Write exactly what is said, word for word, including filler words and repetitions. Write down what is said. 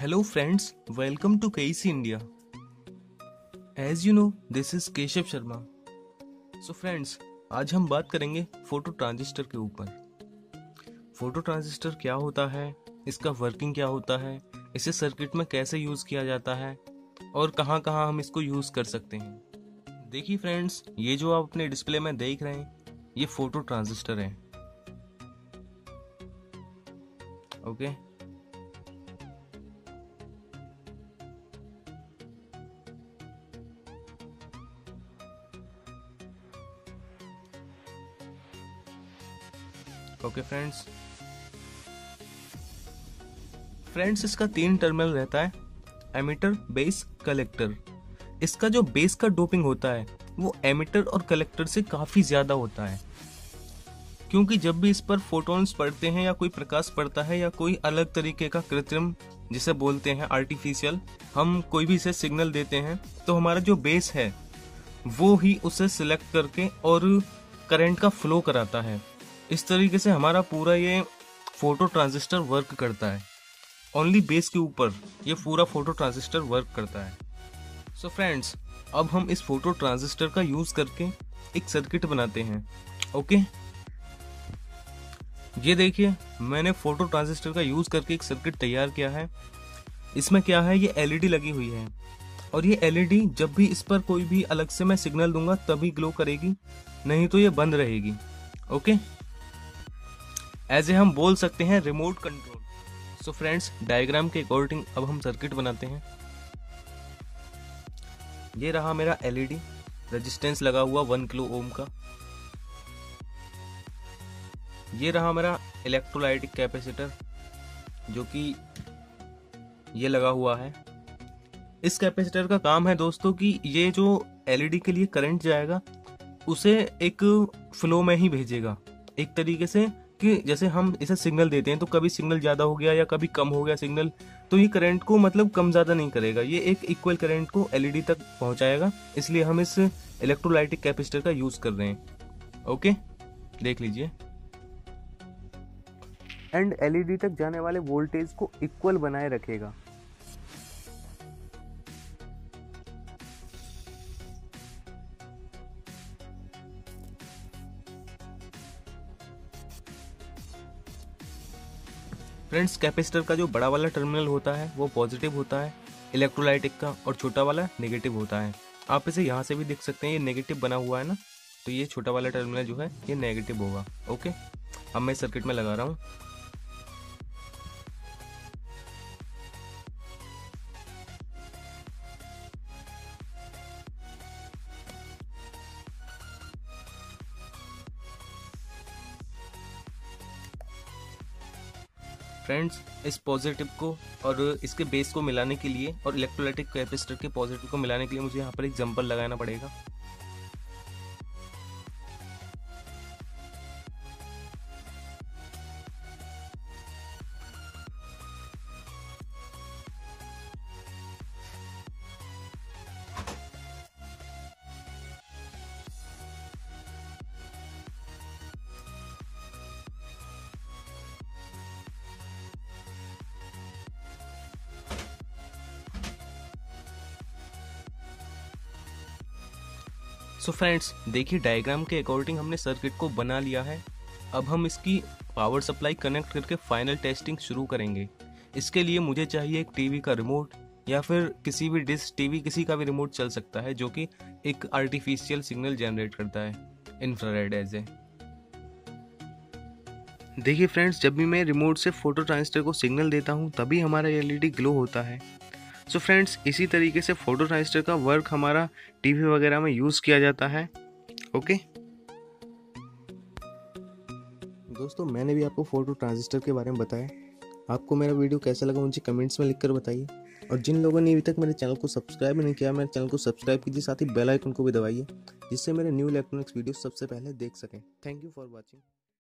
Hello friends, welcome to K C India. As you know, this is Keshav Sharma. So friends, आज हम बात करेंगे photo transistor के ऊपर. फोटो ट्रांजिस्टर क्या होता है, इसका वर्किंग क्या होता है, इसे सर्किट में कैसे यूज किया जाता है और कहाँ कहाँ हम इसको यूज कर सकते हैं. देखिए फ्रेंड्स, ये जो आप अपने डिस्प्ले में देख रहे हैं, ये फोटो ट्रांजिस्टर है. Okay okay? Okay friends friends इसका तीन टर्मिनल रहता है, एमिटर, बेस, कलेक्टर. इसका जो बेस का डोपिंग होता है वो एमिटर और कलेक्टर से काफी ज्यादा होता है, क्योंकि जब भी इस पर फोटॉन्स पड़ते हैं या कोई प्रकाश पड़ता है या कोई अलग तरीके का कृत्रिम, जिसे बोलते हैं आर्टिफिशियल, हम कोई भी इसे सिग्नल देते हैं तो हमारा जो बेस है वो ही उसे सिलेक्ट करके और करंट का फ्लो कराता है. इस तरीके से हमारा पूरा ये फोटो ट्रांजिस्टर वर्क करता है. ओनली बेस के ऊपर ये पूरा फोटो ट्रांजिस्टर वर्क करता है. सो so फ्रेंड्स, अब हम इस फोटो ट्रांजिस्टर का यूज करके एक सर्किट बनाते हैं. Okay okay? ये देखिए, मैंने फोटो ट्रांजिस्टर का यूज करके एक सर्किट तैयार किया है. इसमें क्या है, ये एलईडी लगी हुई है और ये एलईडी जब भी इस पर कोई भी अलग से मैं सिग्नल दूंगा तभी ग्लो करेगी, नहीं तो ये बंद रहेगी. Okay okay? ऐसे हम बोल सकते हैं remote control. So friends, diagram के अकॉर्डिंग अब हम सर्किट बनाते हैं. ये रहा मेरा एलईडी, रेजिस्टेंस लगा हुआ वन किलो ओम का. ये रहा मेरा इलेक्ट्रोलाइटिक कैपेसिटर जो कि ये लगा हुआ है. इस कैपेसिटर का काम है दोस्तों कि ये जो एलईडी के लिए करंट जाएगा उसे एक फ्लो में ही भेजेगा, एक तरीके से कि जैसे हम इसे सिग्नल देते हैं तो कभी सिग्नल ज्यादा हो गया या कभी कम हो गया सिग्नल, तो ये करंट को मतलब कम ज्यादा नहीं करेगा, ये एक इक्वल करंट को एलईडी तक पहुंचाएगा. इसलिए हम इस इलेक्ट्रोलाइटिक कैपेसिटर का यूज कर रहे हैं. ओके, देख लीजिए. एंड एलईडी तक जाने वाले वोल्टेज को इक्वल बनाए रखेगा. फ्रेंड्स, कैपेसिटर का जो बड़ा वाला टर्मिनल होता है वो पॉजिटिव होता है इलेक्ट्रोलाइटिक का, और छोटा वाला नेगेटिव होता है. आप इसे यहाँ से भी देख सकते हैं, ये नेगेटिव बना हुआ है ना, तो ये छोटा वाला टर्मिनल जो है ये नेगेटिव होगा. ओके, अब मैं सर्किट में लगा रहा हूँ. फ्रेंड्स, इस पॉजिटिव को और इसके बेस को मिलाने के लिए और इलेक्ट्रोलाइटिक कैपेसिटर के पॉजिटिव को मिलाने के लिए मुझे यहाँ पर एक जम्पर लगाना पड़ेगा. सो फ्रेंड्स, देखिए डायग्राम के अकॉर्डिंग हमने सर्किट को बना लिया है. अब हम इसकी पावर सप्लाई कनेक्ट करके फाइनल टेस्टिंग शुरू करेंगे. इसके लिए मुझे चाहिए एक टीवी का रिमोट या फिर किसी भी डिश टीवी, किसी का भी रिमोट चल सकता है जो कि एक आर्टिफिशियल सिग्नल जनरेट करता है इंफ्रारेड एज ए. देखिए फ्रेंड्स, जब भी मैं रिमोट से फोटो ट्रांजिस्टर को सिग्नल देता हूँ तभी हमारा एलईडी ग्लो होता है. सो so फ्रेंड्स, इसी तरीके से फोटो ट्रांजिस्टर का वर्क हमारा टीवी वगैरह में यूज किया जाता है. ओके दोस्तों, मैंने भी आपको फोटो ट्रांजिस्टर के बारे में बताया. आपको मेरा वीडियो कैसा लगा मुझे कमेंट्स में लिखकर बताइए. और जिन लोगों ने अभी तक मेरे चैनल को सब्सक्राइब नहीं किया, मेरे चैनल को सब्सक्राइब कीजिए, साथ ही बेल आइकन को भी दबाइए जिससे मेरे न्यू इलेक्ट्रॉनिक्स वीडियो सबसे पहले देख सकें. Thank you for watching.